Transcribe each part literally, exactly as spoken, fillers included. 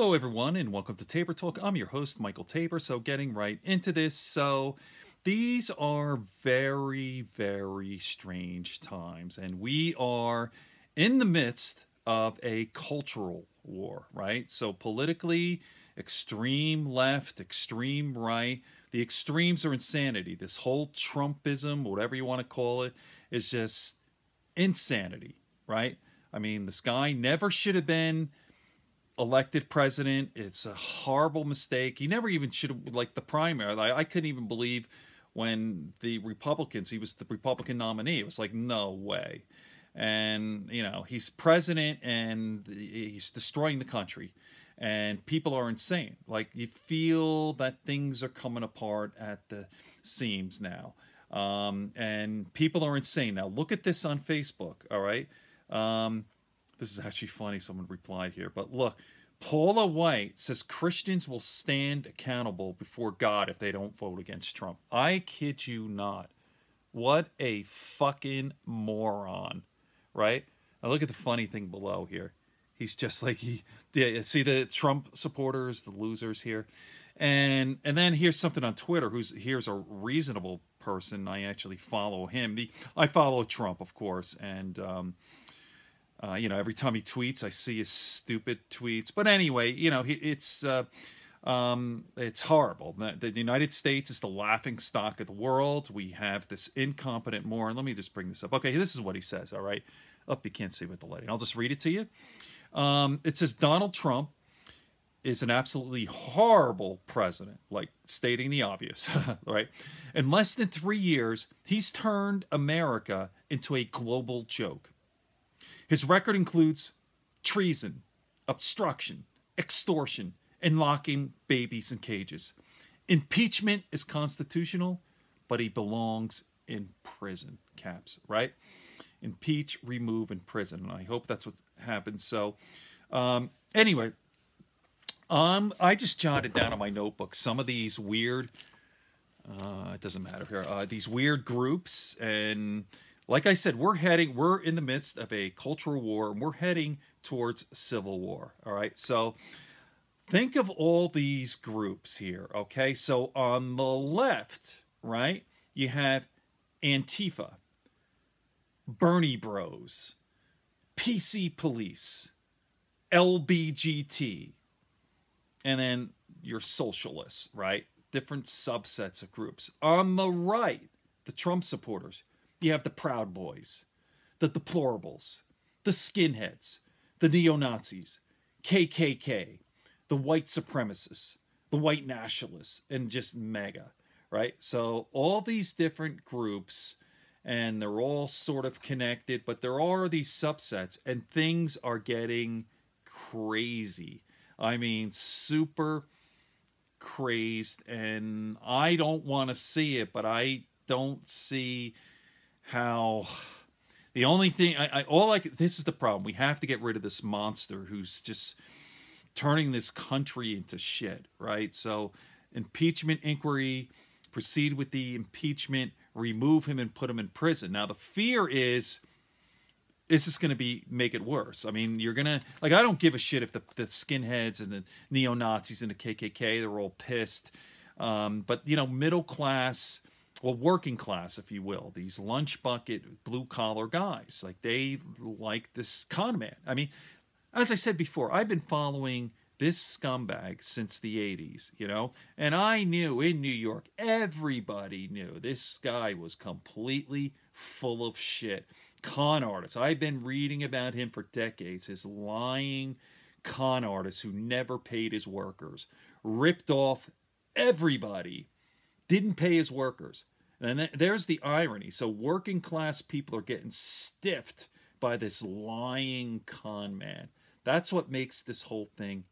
Hello, everyone, and welcome to Tabor Talk. I'm your host, Michael Tabor. So, getting right into this. So, these are very, very strange times, and we are in the midst of a cultural war, right? So, politically, extreme left, extreme right. The extremes are insanity. This whole Trumpism, whatever you want to call it, is just insanity, right? I mean, this guy never should have been elected president. It's a horrible mistake. He never even should have, like the primary. I, I couldn't even believe when the Republicans, he was the Republican nominee. It was like, no way. And, you know, he's president and he's destroying the country. And people are insane. Like, you feel that things are coming apart at the seams now. Um, and people are insane. Now, look at this on Facebook, all right? Um, this is actually funny. Someone replied here. But look, Paula White says Christians will stand accountable before God if they don't vote against Trump. I kid you not. What a fucking moron, right? Now, look at the funny thing below here. He's just like, he, yeah, see the Trump supporters, the losers here. And and then here's something on Twitter. Who's here's a reasonable person. I actually follow him. The I follow Trump, of course, and um, uh, you know, every time he tweets, I see his stupid tweets. But anyway, you know, he, it's uh, um, it's horrible. The, the United States is the laughing stock of the world. We have this incompetent moron. Let me just bring this up. Okay, this is what he says. All right, up, oh, you can't see with the lighting. I'll just read it to you. Um, it says Donald Trump is an absolutely horrible president, like stating the obvious, right? In less than three years, he's turned America into a global joke. His record includes treason, obstruction, extortion, and locking babies in cages. Impeachment is constitutional, but he belongs in prison, caps, right? Impeach, remove, and prison. And I hope that's what happens. So, um, anyway, um, I just jotted down on my notebook some of these weird, uh, it doesn't matter here, uh, these weird groups. And like I said, we're heading, we're in the midst of a cultural war, and we're heading towards civil war. All right. So think of all these groups here. Okay. So on the left, right, you have ANTIFA, Bernie Bros, P C Police, L B G T, and then your socialists, right? Different subsets of groups. On the right, the Trump supporters, you have the Proud Boys, the Deplorables, the Skinheads, the Neo-Nazis, K K K, the White Supremacists, the White Nationalists, and just MAGA, right? So all these different groups, and they're all sort of connected, but there are these subsets, and things are getting crazy. I mean, super crazed, and I don't want to see it, but I don't see how. The only thing, I, I all I this is the problem. We have to get rid of this monster who's just turning this country into shit, right? So, impeachment inquiry, proceed with the impeachment, remove him and put him in prison. Now, the fear is, is this going to be make it worse? I mean, you're going to, like, I don't give a shit if the, the skinheads and the neo-Nazis and the K K K, they're all pissed. Um, but, you know, middle class, well, working class, if you will, these lunch bucket, blue-collar guys, like, they like this con man. I mean, as I said before, I've been following this scumbag since the eighties, you know, and I knew in New York, everybody knew this guy was completely full of shit. Con artist. I've been reading about him for decades. His lying con artist who never paid his workers, ripped off everybody, didn't pay his workers. And there's the irony. So working class people are getting stiffed by this lying con man. That's what makes this whole thing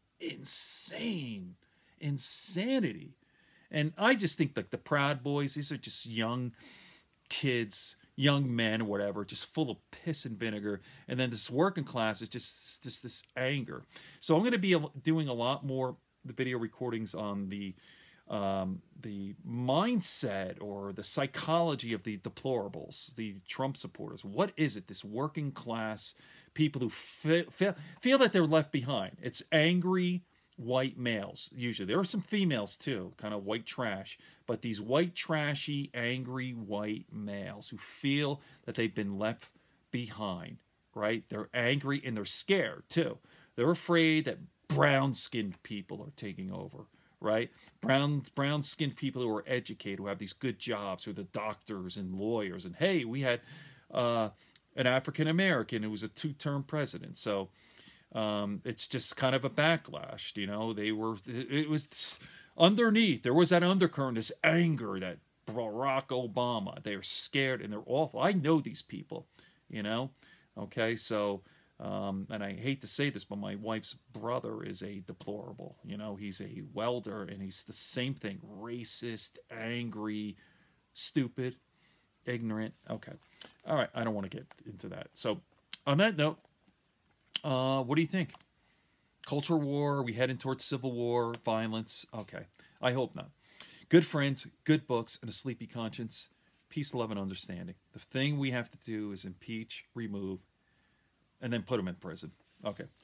insane. Insanity. And I just think, like, the Proud Boys, these are just young kids, young men or whatever, just full of piss and vinegar. And then this working class is just, just this anger. So I'm going to be doing a lot more the video recordings on the um, the mindset or the psychology of the deplorables, the Trump supporters. What is it, this working class people who feel, feel, feel that they're left behind? It's angry, white males, usually. There are some females too, kind of white trash. But these white, trashy, angry white males who feel that they've been left behind, right? They're angry and they're scared too. They're afraid that brown-skinned people are taking over, right? Brown, brown-skinned people who are educated, who have these good jobs, who are the doctors and lawyers. And hey, we had uh, an African-American who was a two-term president. So um, it's just kind of a backlash, you know? They were, it was underneath, there was that undercurrent, this anger that Barack Obama, they're scared and they're awful. I know these people, you know? Okay, so... Um, and I hate to say this, but my wife's brother is a deplorable. You know, he's a welder, and he's the same thing. Racist, angry, stupid, ignorant. Okay. All right, I don't want to get into that. So, on that note, uh, what do you think? Culture war? Are we heading towards civil war, violence? Okay, I hope not. Good friends, good books, and a sleepy conscience. Peace, love, and understanding. The thing we have to do is impeach, remove, and then put them in prison. Okay.